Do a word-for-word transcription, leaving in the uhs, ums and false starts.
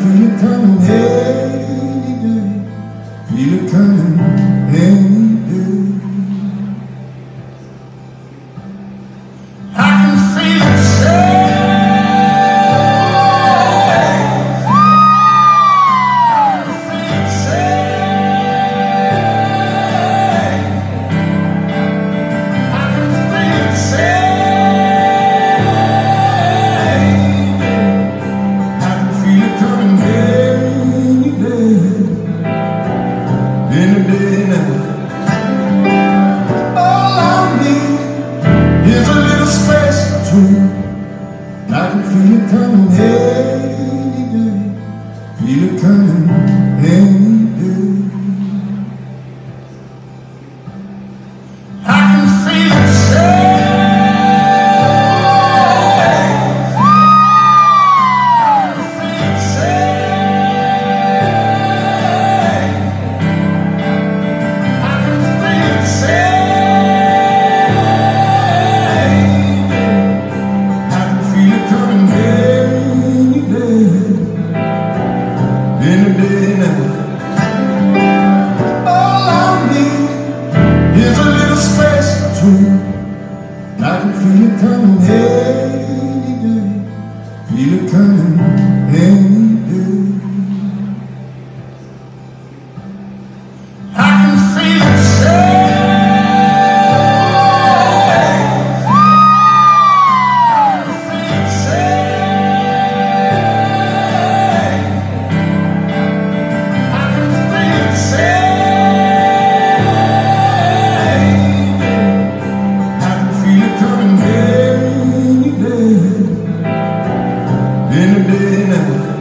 feel it coming any day. Feel it coming any day. I can feel it shake. I can feel it shake. I can feel it shake. I can feel it coming any day. Any day now. All I need is a little space between. I can feel it coming any day. Feel it coming any day. I can feel it shake. I can feel it shake. I can feel it shake. I can feel it coming any day. Any day now. All I need is a little space between. I can feel it coming any day. Feel it coming any day. I can feel it shake. I can feel it shake. I can feel it shake. I can feel it coming any day. Any day now.